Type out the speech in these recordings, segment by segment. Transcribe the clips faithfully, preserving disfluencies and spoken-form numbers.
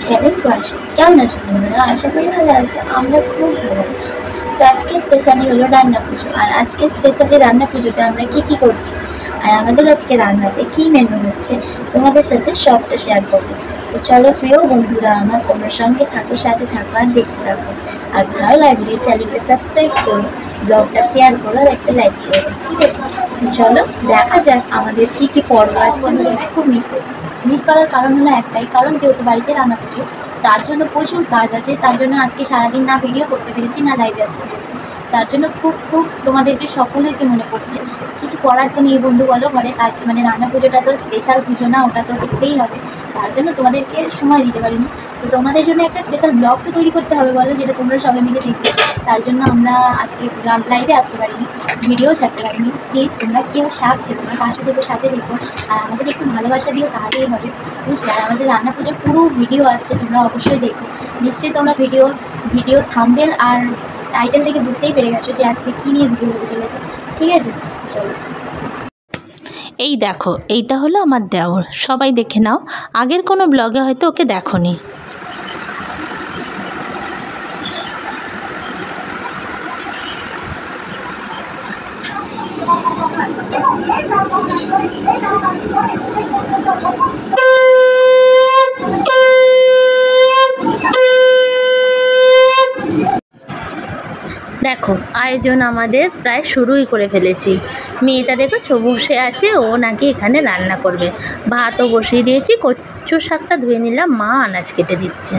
Channel ক্লাসে কেমন আছো তোমরা? আশা করি ভালো আছো। আমরা খুব ভালো আছি। তো আজকে স্পেশালি হলো রান্না পুজো, আর আজকে স্পেশালি রান্না পুজোতে আমরা কি কি করছি আর আমাদের আজকে রান্নাতে কি মেনু হচ্ছে তোমাদের সাথে সবটা শেয়ার করবো। তো চলো প্রিয় বন্ধুরা আমার, তোমরা সঙ্গে থাকো, সাথে থাকো আর দেখতে থাকো। আর ভালো লাগলে চ্যানেলকে সাবস্ক্রাইব করো, ব্লগটা শেয়ার করো আর একটা লাইক করো, ঠিক আছে? চলো দেখা যাক আমাদের কি কি পর্ব আছে। বন্ধুদেরকে খুব মিস করছি। মিস করার কারণ হলো একটাই, কারণ যেহেতু বাড়িতে রান্না পুজো, তার জন্য প্রচুর কাজ আছে। তার জন্য আজকে সারাদিন না ভিডিও করতে পেরেছি, না লাইভে আসতে পেরেছি। তার জন্য খুব খুব তোমাদেরকে সকলেরকে মনে পড়ছে। কিছু করার তো নেই বন্ধু, বলো, ঘরে কাজ, মানে রান্না পুজোটা তো স্পেশাল পুজো না, ওটা তো দেখতেই হবে। তার জন্য তোমাদেরকে সময় দিতে পারিনি। তো তোমাদের জন্য একটা স্পেশাল ব্লগ তো তৈরি করতে হবে, বলো, যেটা তোমরা সবাই মিলে দেখবে। তার জন্য আমরা আজকে লাইভে আসতে পারিনি, ভিডিও ছাড়তে পারিনি। প্লিজ তোমরা কেউ সাথ ছিল না, পাশে থেকে সাথে দেখো আর আমাদের একটু ভালোবাসা দিও, তাহলেই হবে, বুঝলে? আর আমাদের রান্না পুজোর পুরো ভিডিও আছে, তোমরা অবশ্যই দেখো। নিশ্চয়ই তোমরা ভিডিও ভিডিও থাম্বনেল আর টাইটেল থেকে বুঝতেই পেরে গেছো যে আজকে কী নিয়ে ভিডিও হতে চলেছে, ঠিক আছে? চলো। এই দেখো, এইটা হলো আমার দেওর, সবাই দেখে নাও। আগের কোনো ব্লগে হয়তো ওকে দেখোনি। দেখো আয়োজন আমাদের প্রায় শুরুই করে ফেলেছি। মেয়েটা দেখো বসে আছে, ও নাকি এখানে রান্না করবে। ভাতও বসিয়ে দিয়েছি, কচু শাকটা ধুয়ে নিলাম, মা আনাজ কেটে দিচ্ছে।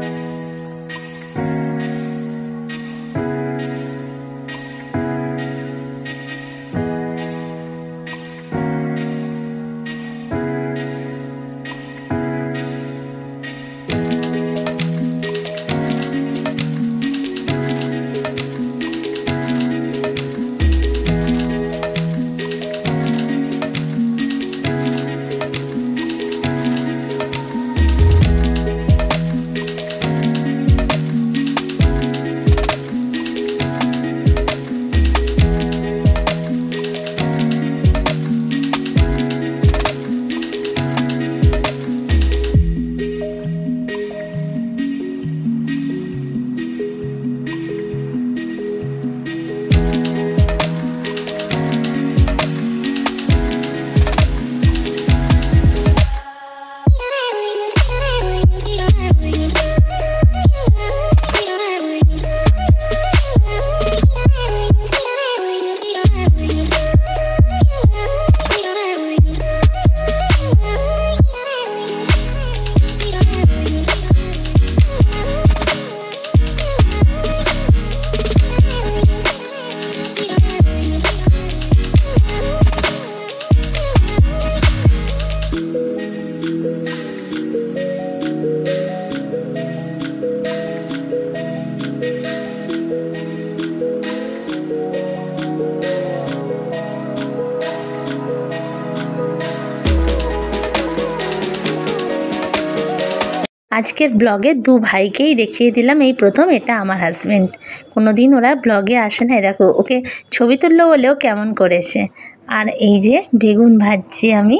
আজকের ব্লগে দু ভাইকেই দেখিয়ে দিলাম, এই প্রথম। এটা আমার হাজব্যান্ড, কোনো দিন ওরা ব্লগে আসে না। দেখো ওকে ছবি তুললো বলেও কেমন করেছে। আর এই যে বেগুন ভাজছি আমি।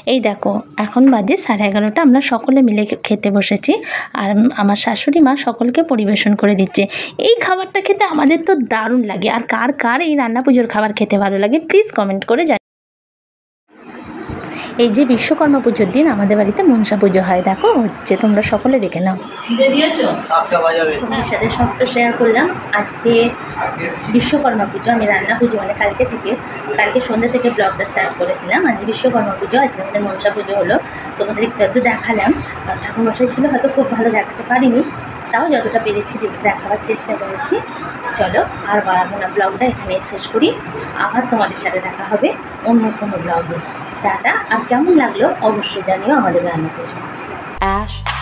এই দেখো এখন বাজে সাড়ে এগারোটা, আমরা সকলে মিলে খেতে বসেছি আর আমার শাশুড়ি মা সকলকে পরিবেশন করে দিচ্ছে। এই খাবারটা খেতে আমাদের তো দারুণ লাগে। আর কার কার এই রান্না পুজোর খাবার খেতে ভালো লাগে প্লিজ কমেন্ট করে জানি। এই যে বিশ্বকর্মা পুজোর দিন আমাদের বাড়িতে মনসা পুজো হয়, দেখো হচ্ছে, তোমরা সকলে দেখে নাও। তোমার সাথে সবটা শেয়ার করলাম। আজকে বিশ্বকর্মা পুজো, আমি রান্না পুজো মানে কালকে থেকে কালকে সন্ধ্যা থেকে ব্লগটা স্টার্ট করেছিলাম। আজ বিশ্বকর্মা পুজো, আজকে আমাদের মনসা পুজো হলো। তোমাদের একটু একটু দেখালাম, আর ঠাকুরমশাই ছিল হয়তো খুব ভালো দেখাতে পারিনি, তাও যতটা পেরেছি দেখাবার চেষ্টা করেছি। চলো আর বাড়াবো না, ব্লগটা এখানে শেষ করি। আবার তোমাদের সাথে দেখা হবে অন্য কোনো ব্লগে। টাটা। আর কেমন লাগলো অবশ্যই জানিও আমাদের রান্না পুজো। Ash